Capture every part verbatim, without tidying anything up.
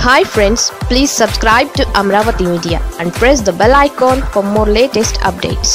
Hi friends, please subscribe to Amravati Media and press the bell icon for more latest updates.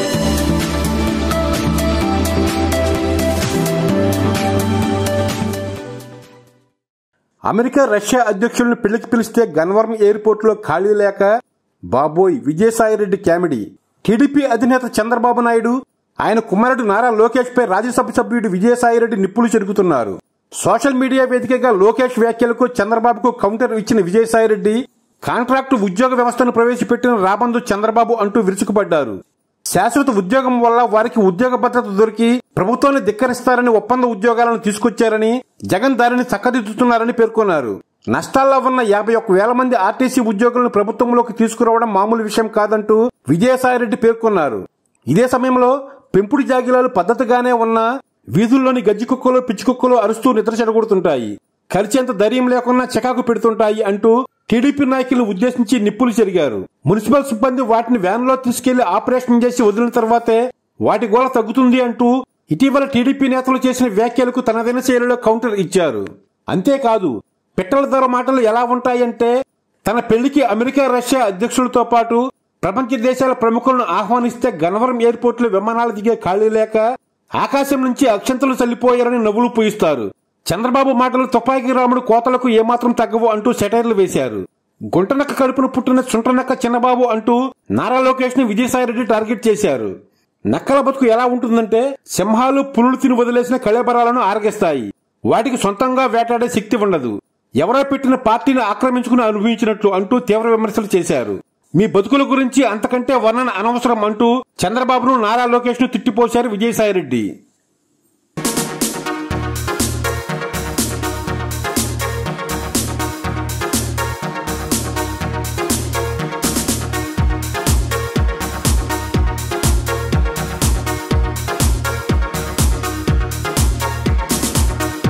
America Russia అధ్యక్షులను పెళ్లికి పిలిస్తే Gannavaram airport లో ఖాళీ లేక బాబోయ్ విజయసాయిరెడ్డి కామెడీ. టీడీపీ అధినేత చంద్రబాబు నాయుడు ఆయన కుమారుడు నారా లోకేష్ పై రాజ్యసభ సభ్యుడు విజయసాయిరెడ్డి నిప్పులు చెరుగుతున్నారు. సోషల్ మీడియా వేదికగా లోకేష్ వ్యాఖ్యలకు చంద్రబాబుకు కౌంటర్ ఇచ్చిన విజయసాయిరెడ్డి కాంట్రాక్టు ఉద్యోగ వ్యవస్థను ప్రవేశపెట్టిన రాబందు చంద్రబాబు అంటూ విరుచుకుపడ్డారు. శాశ్వత ఉద్యోగం వల్ల వారికి ఉద్యోగ భద్రత దొరికి ప్రభుత్వాన్ని ధిక్కరిస్తారని ఒప్పంద ఉద్యోగాలను తీసుకొచ్చారని జగన్ దారిని చక్కదిద్దుతున్నారని పేర్కొన్నారు. నష్టాల్లో ఉన్న యాభై ఒక్క వేల మంది ఆర్టీసీ ఉద్యోగులను ప్రభుత్వంలోకి తీసుకురావడం మామూలు విషయం కాదంటూ విజయసాయిరెడ్డి పేర్కొన్నారు. ఇదే సమయంలో పెంపుడు జాగిలాలు పద్ధతిగానే ఉన్న వీధుల్లోని గజ్జి కుక్కలు పిచ్చి కుక్కలు అరుస్తూ నిద్ర చెడగొడుతుంటాయి, ఖర్చెంత ధైర్యం లేకున్నా చికాకు పెడుతుంటాయి అంటూ టీడీపీ నాయకులు ఉద్దేశించి నిప్పులు చెరిగారు. మున్సిపల్ సిబ్బంది వాటిని వ్యాన్లో తీసుకెళ్లి ఆపరేషన్ చేసి వదిలిన తర్వాతే వాటి గోల తగ్గుతుంది అంటూ ఇటీవల టీడీపీ నేతలు చేసిన వ్యాఖ్యలకు తనదైన శైలిలో కౌంటర్ ఇచ్చారు. అంతేకాదు పిట్టల ధర మాటలు ఎలా ఉంటాయంటే తన పెళ్లికి అమెరికా రష్యా అధ్యక్షులతో పాటు ప్రపంచ దేశాల ప్రముఖులను ఆహ్వానిస్తే గన్నవరం ఎయిర్పోర్ట్ లో విమానాలు దిగే ఖాళీ లేక ఆకాశం నుంచి అక్షంతలు చల్లిపోయారని నవ్వులు పూయిస్తారు. చంద్రబాబు మాటలు తుపాకీ రాముడు కోతలకు ఏమాత్రం తగ్గవు అంటూ సెటైర్లు వేశారు. గుంటనక్క కడుపును పుట్టిన చుంటనక్క చిన్నబాబు అంటూ నారా లోకేష్ ని విజయసాయిరెడ్డి టార్గెట్ చేశారు. నక్కల బతుకు ఎలా ఉంటుందంటే సింహాలు పులులు తిని వదిలేసిన కళేబరాలను ఆరగిస్తాయి, వాటికి సొంతంగా వేటాడే శక్తి ఉండదు, ఎవరో పెట్టిన పార్టీని ఆక్రమించుకుని అనుభవించినట్లు అంటూ తీవ్ర విమర్శలు చేశారు. మీ బతుకుల గురించి అంతకంటే వర్ణన అనవసరం అంటూ చంద్రబాబును నారా లోకేష్ ను తిట్టిపోశారు విజయసాయిరెడ్డి.